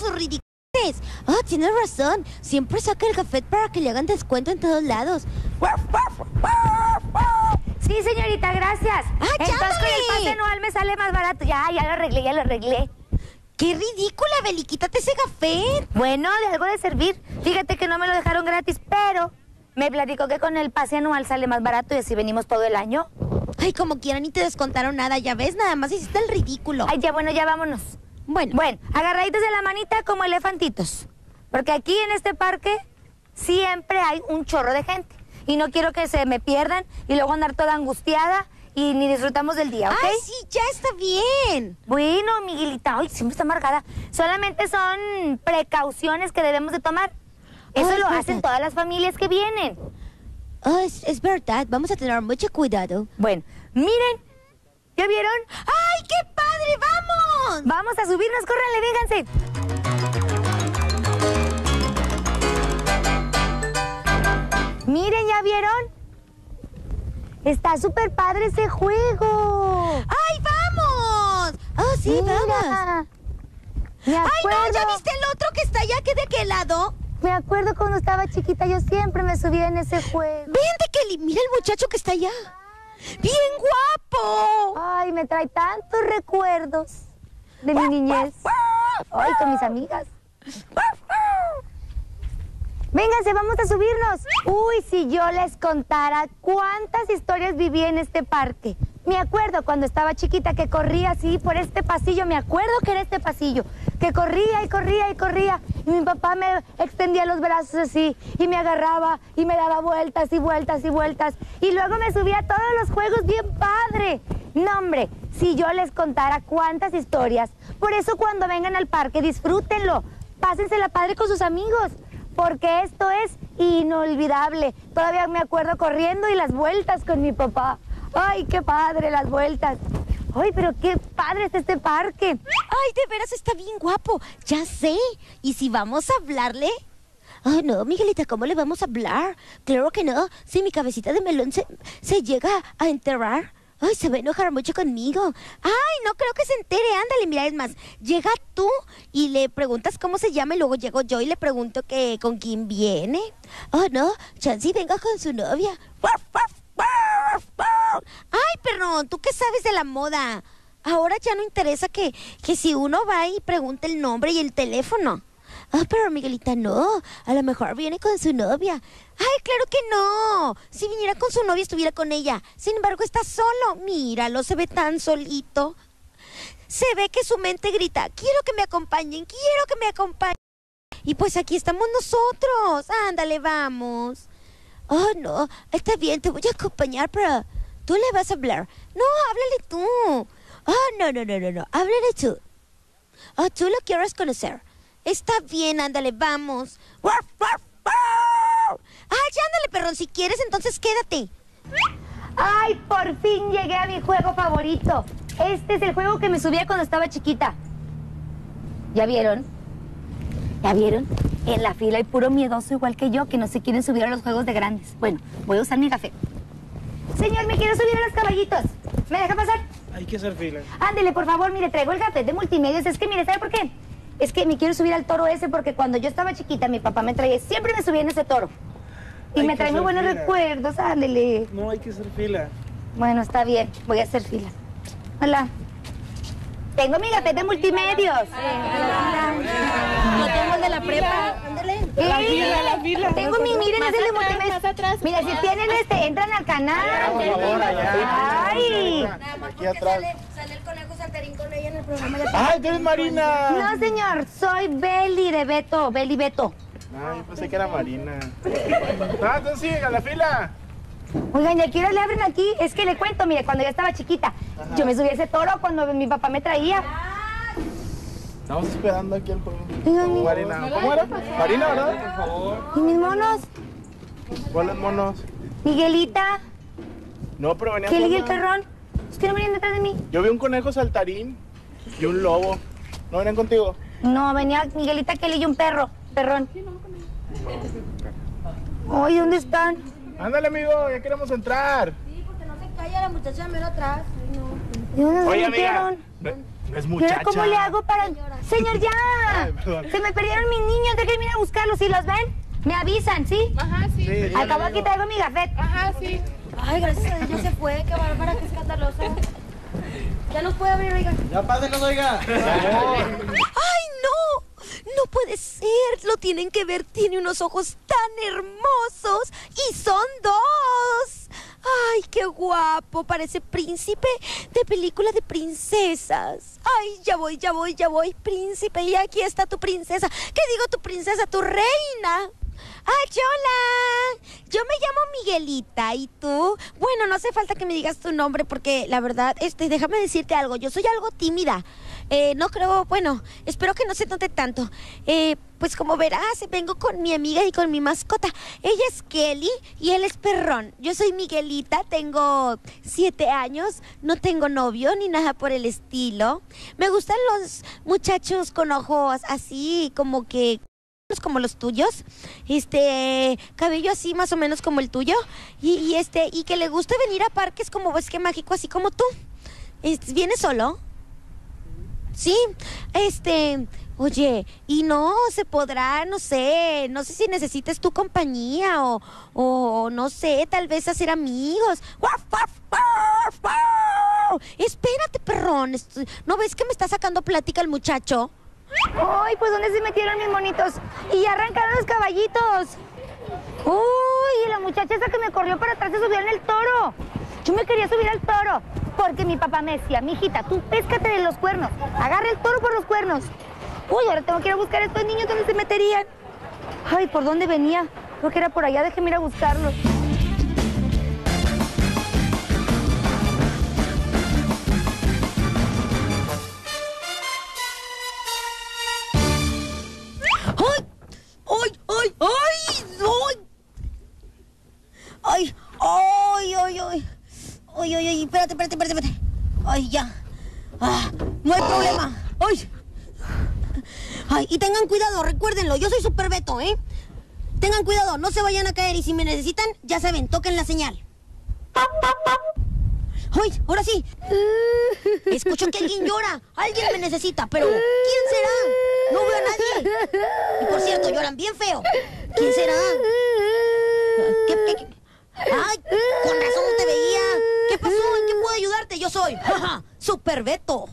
sus ridiculeces. Tienes razón. Siempre saca el Jafet para que le hagan descuento en todos lados. Sí, señorita, gracias. Entonces llámale. con el pase anual me sale más barato. Ya lo arreglé. ¡Qué ridícula, Beli! ¡Quítate ese Jafet! Bueno, de algo de servir. Fíjate que no me lo dejaron gratis, pero me platicó que con el pase anual sale más barato y así venimos todo el año. Ay, como quieran, ni te descontaron nada, ya ves, nada más hiciste el ridículo. Ay, ya, bueno, ya vámonos. Bueno, Agarraditos de la manita como elefantitos. Porque aquí en este parque siempre hay un chorro de gente. Y no quiero que se me pierdan y luego andar toda angustiada y ni disfrutamos del día, ¿ok? Ay, sí, ya está bien. Bueno, Miguelita, ay, siempre está amargada. Solamente son precauciones que debemos de tomar. Eso Ay, lo verdad. hacen todas las familias que vienen. Es verdad, vamos a tener mucho cuidado. Bueno, miren, ¿ya vieron? ¡Ay, qué padre! ¡Vamos! Vamos a subirnos, córranle, vénganse. Miren, ¿ya vieron? Está súper padre ese juego. ¡Ay, vamos! ¡Oh, sí, Mira, vamos! Me ¡Ay, acuerdo, no! ¿Ya viste el otro que está allá? ¿Que de qué lado? me acuerdo cuando estaba chiquita, yo siempre me subía en ese juego. Vente, Kelly, mira el muchacho que está allá. ¡Bien guapo! Ay, me trae tantos recuerdos de mi niñez. Ay, con mis amigas. Vénganse, vamos a subirnos. Uy, si yo les contara cuántas historias viví en este parque. Me acuerdo cuando estaba chiquita que corría así por este pasillo. Me acuerdo que era este pasillo. Que corría y corría y corría. Y mi papá me extendía los brazos así. Y me agarraba y me daba vueltas y vueltas y vueltas. Y luego me subía a todos los juegos bien padre. No, hombre, si yo les contara cuántas historias. Por eso cuando vengan al parque, disfrútenlo. Pásensela padre con sus amigos. Porque esto es inolvidable. Todavía me acuerdo corriendo y las vueltas con mi papá. ¡Ay, qué padre las vueltas! ¡Ay, pero qué padre está este parque! ¡Ay, de veras está bien guapo! Ya sé. ¿Y si vamos a hablarle? Ay, no, Miguelita, ¿cómo le vamos a hablar? Claro que no. Si mi cabecita de melón se llega a enterrar, ay, se va a enojar mucho conmigo. Ay, no creo que se entere. Ándale, mira, es más, llega tú y le preguntas cómo se llama y luego llego yo y le pregunto que con quién viene. Oh, no, Chansey venga con su novia. Ay, perrón, ¿tú qué sabes de la moda? Ahora ya no interesa que si uno va y pregunta el nombre y el teléfono. Ah, pero Miguelita, no. A lo mejor viene con su novia. Ay, claro que no. Si viniera con su novia, estuviera con ella. Sin embargo, está solo. Míralo, se ve tan solito. Se ve que su mente grita, quiero que me acompañen, quiero que me acompañen. Y pues aquí estamos nosotros. Ándale, vamos. Oh, no, está bien, te voy a acompañar, pero tú le vas a hablar. No, háblale tú. Oh, no, háblale tú. Oh, tú lo quieres conocer. Está bien, ándale, vamos. ¡Ay, ya ándale, perrón! Si quieres, entonces quédate. ¡Ay, por fin llegué a mi juego favorito! Este es el juego que me subía cuando estaba chiquita. ¿Ya vieron? ¿Ya vieron? En la fila hay puro miedoso igual que yo que no se quieren subir a los juegos de grandes. Bueno, voy a usar mi café. Señor, me quiero subir a los caballitos. ¿Me deja pasar? Hay que hacer fila. Ándele, por favor, mire, traigo el café de multimedios. Es que, mire, ¿sabe por qué? Es que me quiero subir al toro ese porque cuando yo estaba chiquita, mi papá me traía, siempre me subía en ese toro. Y Hay me que trae muy hacer buenos fila. recuerdos, ándele. No, hay que hacer fila. Bueno, está bien, voy a hacer fila. Hola. Tengo mi café de multimedios. Yo tengo el de la prepa. Ándale. La fila. Tengo mi, miren, es el de multimedios. Mira, si tienen entran al canal. Por favor, allá. Ay. Aquí atrás. Sale el conejo saltarín con ella en el programa de... ¡Ay, tú eres Marina! No, señor, soy Beli de Beto, Beli Beto. Ay, yo pensé que era Marina. Ah, entonces sí, a la fila. Oigan, ¿y a qué hora le abren aquí? Es que le cuento, mire, cuando yo estaba chiquita, yo me subí a ese toro cuando mi papá me traía. Estamos esperando aquí el juego. Dígame. Marina, ¿cómo era? Marina, ¿verdad? Por favor. ¿Y mis monos? ¿Cuáles monos? Miguelita, No, pero venía Kelly y el sola. perrón. ¿Es que no venían detrás de mí? Yo vi un conejo saltarín y un lobo. ¿No venían contigo? No, venía Miguelita, Kelly y un perrón. Ay, ¿dónde están? Ándale, amigo, ya queremos entrar. Sí, porque no se calla la muchacha mero atrás. Ay, no. ¿Y dónde se Oye, amiga, metieron? Es muchacha. Mira cómo le hago para... Señor, ya. Ay, perdón. Se me perdieron mis niños. Déjenme ir a buscarlos. ¿Sí los ven? Me avisan, ¿sí? Ajá, sí. Sí. Al cabo aquí traigo mi gafet. Ajá, sí. Ay, gracias a Dios ya se fue. Qué bárbara, qué escandalosa. Ya nos puede abrir, oiga. Ya pásenlos, oiga. ¡Ay, no! No puede ser. Lo tienen que ver. Tiene unos ojos tan hermosos. Y son dos. ¡Ay, qué guapo! Parece príncipe de película de princesas. ¡Ay, ya voy, ya voy, ya voy, príncipe! Y aquí está tu princesa. ¿Qué digo tu princesa? ¡Tu reina! ¡Ay, hola! Yo me llamo Miguelita, ¿y tú? Bueno, no hace falta que me digas tu nombre porque, la verdad, déjame decirte algo. Yo soy algo tímida. No creo, bueno, espero que no se note tanto. Pues como verás, vengo con mi amiga y con mi mascota. Ella es Kelly y él es Perrón. Yo soy Miguelita, tengo 7 años, no tengo novio ni nada por el estilo. Me gustan los muchachos con ojos así, como los tuyos, cabello así más o menos como el tuyo, y que le guste venir a parques como Bosque Mágico, así como tú. ¿Vienes solo? Sí, oye, y no se podrá, no sé si necesites tu compañía o no sé, tal vez hacer amigos. Espérate, Perrón, ¿no ves que me está sacando plática el muchacho? ¡Ay, pues dónde se metieron mis monitos! Y ya arrancaron los caballitos. ¡Uy! Y la muchacha esa que me corrió para atrás se subió en el toro. Yo me quería subir al toro porque mi papá me decía, mijita, tú péscate de los cuernos. Agarra el toro por los cuernos. Uy, ahora tengo que ir a buscar a estos niños donde se meterían. Ay, ¿por dónde venía? Creo que era por allá, déjeme ir a buscarlos. Ay, espérate. Ay, ya. No hay problema. Ay, y tengan cuidado, recuérdenlo, yo soy Super Beto, ¿eh? Tengan cuidado, no se vayan a caer y si me necesitan, ya saben, toquen la señal. ¡Ay, ahora sí! Escucho que alguien llora, alguien me necesita, pero ¿quién será? No veo a nadie. Y por cierto, lloran bien feo. ¿Quién será? ¿Qué? ¡Ay, con razón no te veía! ¿Qué pasó? ¿En qué puedo ayudarte? Yo soy Super Beto.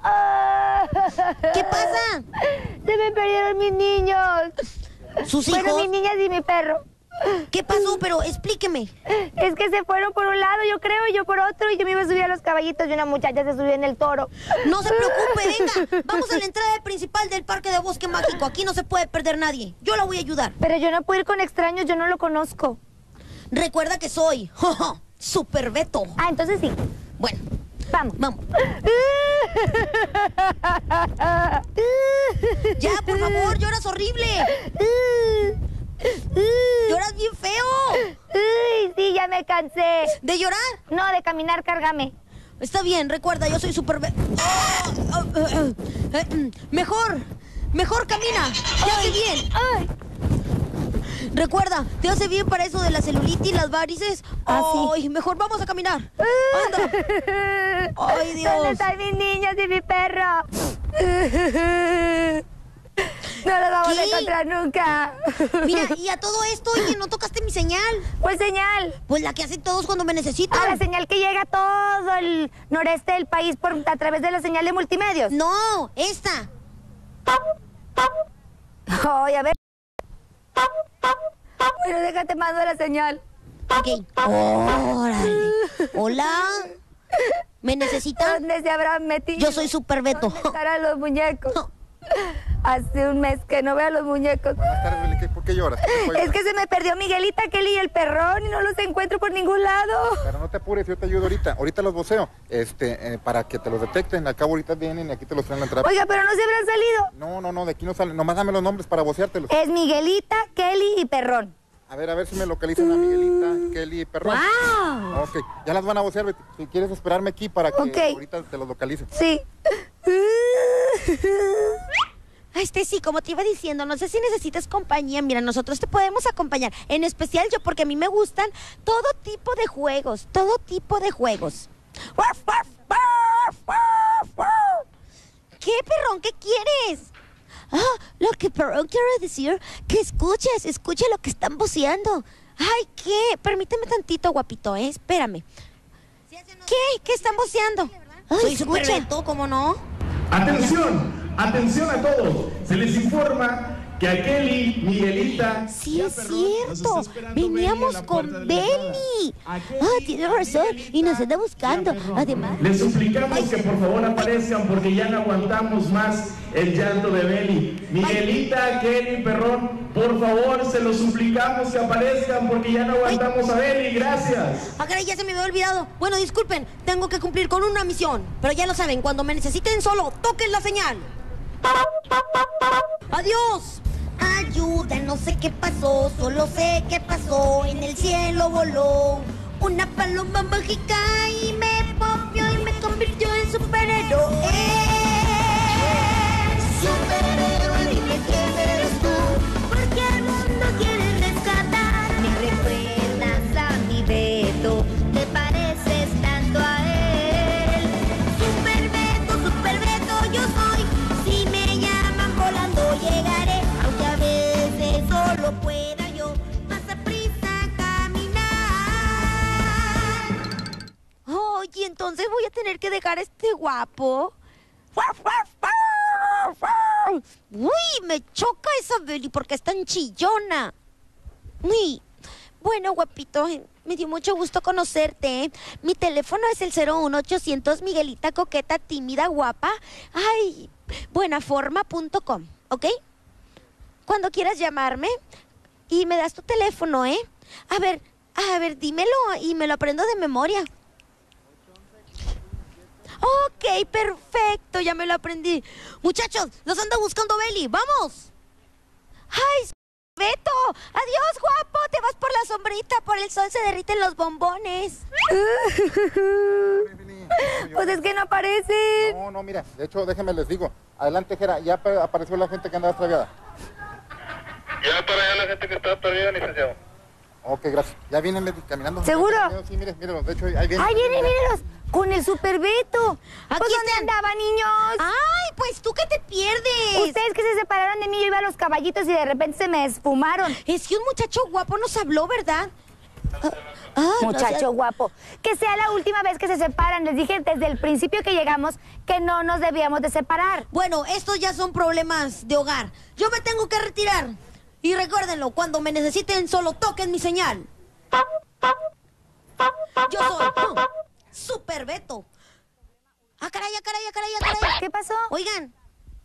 ¿Qué pasa? Se me perdieron mis niños. ¿Sus hijos? Bueno, mis niñas y mi perro. ¿Qué pasó? Pero explíqueme. Es que se fueron por un lado, yo creo, y yo por otro, y yo me iba a subir a los caballitos y una muchacha se subió en el toro. No se preocupe, venga. Vamos a la entrada principal del Parque de Bosque Mágico. Aquí no se puede perder nadie. Yo la voy a ayudar. Pero yo no puedo ir con extraños, yo no lo conozco. Recuerda que soy Super Beto. Ah, entonces sí. Bueno, Vamos. Ya, por favor, lloras horrible. Lloras bien feo. Uy, sí, ya me cansé. ¿De llorar? No, de caminar, cárgame. Está bien, recuerda, yo soy Super Beto. Mejor camina. Te hace bien. Ay. Recuerda, te hace bien para eso de la celulitis, las varices. Sí. Mejor vamos a caminar. Anda. Ay, Dios. ¿Dónde están mis niños y mi perro? No los vamos a encontrar nunca. Mira, y a todo esto, oye, ¿no tocaste mi señal? ¿Cuál señal? Pues la que hacen todos cuando me necesitan. La señal que llega a todo el noreste del país a través de la señal de multimedios. No, esta. Ay, a ver. Bueno, déjate, mando la señal. Ok. Órale. Hola. ¿Me necesitan? ¿Dónde se habrán metido? Yo soy Super Beto. ¿Dónde estarán los muñecos? Hace un mes que no veo a los muñecos. Buenas tardes, Beli. ¿Por qué lloras? Es que se me perdió Miguelita, Kelly y el Perrón y no los encuentro por ningún lado. Pero no te apures, yo te ayudo ahorita. Ahorita los voceo, para que te los detecten. Al cabo ahorita vienen y aquí te los traen a la entrada. Oiga, pero no se habrán salido. No, de aquí no salen. Nomás dame los nombres para voceártelos. Es Miguelita, Kelly y Perrón. A ver si me localizan a Miguelita, Kelly y Perrón. ¡Wow! Ok, ya las van a vocear, Betty. Si quieres esperarme aquí para que Ok. ahorita te los localicen. Sí. Sí, como te iba diciendo, no sé si necesitas compañía. Mira, nosotros te podemos acompañar. En especial yo, porque a mí me gustan todo tipo de juegos. ¿Qué, perrón? ¿Qué quieres? Lo que perrón quiero decir, que escuche lo que están voceando. Ay, ¿qué? Permíteme tantito, guapito, espérame. ¿Qué están voceando? Soy Superbeto, ¿cómo no? Atención, atención a todos. Se les informa que a Kelly, Miguelita... Sí, es cierto. Veníamos con Beli. Tienes razón. Y nos anda buscando. Además... Les suplicamos que por favor aparezcan porque ya no aguantamos más el llanto de Beli. Miguelita, Kelly, perrón, por favor, se los suplicamos que aparezcan porque ya no aguantamos a Beli. Gracias. Caray, ya se me había olvidado. Bueno, disculpen, tengo que cumplir con una misión. Pero ya lo saben, cuando me necesiten solo, toquen la señal. ¡Adiós! Ayuda, no sé qué pasó, solo sé qué pasó. En el cielo voló una paloma mágica y me popió y me convirtió en superhéroe. Superhéroe, dime quién eres tú, porque el mundo quiere rescatar. Me recuerdas a mi Beto, te pareces tanto a él. Super Beto, yo soy. Si me llaman volando llegaré, aunque a veces solo pueda yo más a prisa caminar. Oye, entonces voy a tener que dejar a este guapo. Uy, me choca esa Beli porque es tan chillona. Uy, bueno, guapito, me dio mucho gusto conocerte. Mi teléfono es el 01800 Miguelita coqueta, tímida, guapa. Ay, buenaforma.com, ¿ok? Cuando quieras llamarme y me das tu teléfono, ¿eh? A ver, dímelo y me lo aprendo de memoria. Ok, perfecto, ya me lo aprendí. Muchachos, los anda buscando Beli, ¡vamos! ¡Ay, Beto! ¡Adiós, guapo! Te vas por la sombrita, por el sol se derriten los bombones. Pues es que no aparecen. No, mira, de hecho, déjenme les digo. Adelante, Jera, ya apareció la gente que andaba extraviada. Ya para allá la gente que está perdida, licenciado. Ok, gracias. Ya vienen caminando. ¿Seguro? Sí, mírenlos. De hecho, ahí vienen. ¡Ay, vienen, mírenlos! Con el Superbeto. Aquí Pues, ¿dónde están. andaban, niños? ¡Ay, pues tú que te pierdes! Ustedes que se separaron de mí, yo iba a los caballitos y de repente se me esfumaron. Es que un muchacho guapo nos habló, ¿verdad? Muchacho guapo, que sea la última vez que se separan. Les dije desde el principio que llegamos que no nos debíamos de separar. Bueno, estos ya son problemas de hogar. Yo me tengo que retirar. Y recuérdenlo, cuando me necesiten, solo toquen mi señal. Yo soy Superbeto. Caray. ¿Qué pasó? Oigan.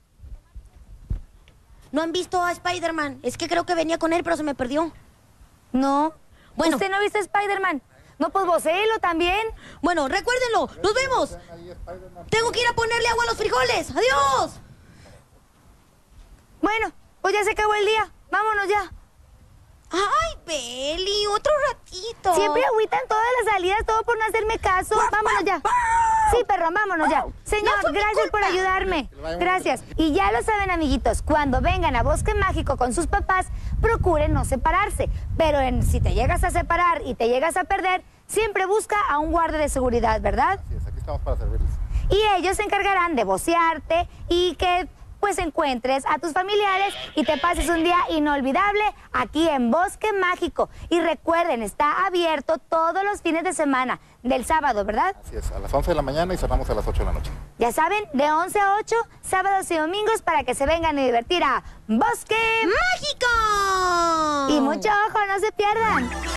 ¿No han visto a Spider-Man? Es que creo que venía con él, pero se me perdió. No. Bueno. ¿Usted no viste a Spider-Man? No, pues vocéelo también. Bueno, recuérdenlo. ¡Nos vemos! Tengo que ir a ponerle agua a los frijoles. ¡Adiós! Bueno, pues ya se acabó el día. Vámonos ya. ¡Ay, Beli! Otro ratito. Siempre agüitan todas las salidas, todo por no hacerme caso. Vámonos ya. Sí, perro, vámonos ya. Señor, No fue mi gracias por culpa. ayudarme. Gracias. Y ya lo saben, amiguitos, cuando vengan a Bosque Mágico con sus papás, procuren no separarse. Pero si te llegas a separar y te llegas a perder, siempre busca a un guardia de seguridad, ¿verdad? Así es, aquí estamos para servirles. Y ellos se encargarán de vocearte y que pues encuentres a tus familiares y te pases un día inolvidable aquí en Bosque Mágico. Y recuerden, está abierto todos los fines de semana, del sábado, ¿verdad? Así es, a las 11 de la mañana y cerramos a las 8 de la noche. Ya saben, de 11 a 8, sábados y domingos, para que se vengan a divertir a Bosque ¡Mágico! Y mucho ojo, no se pierdan.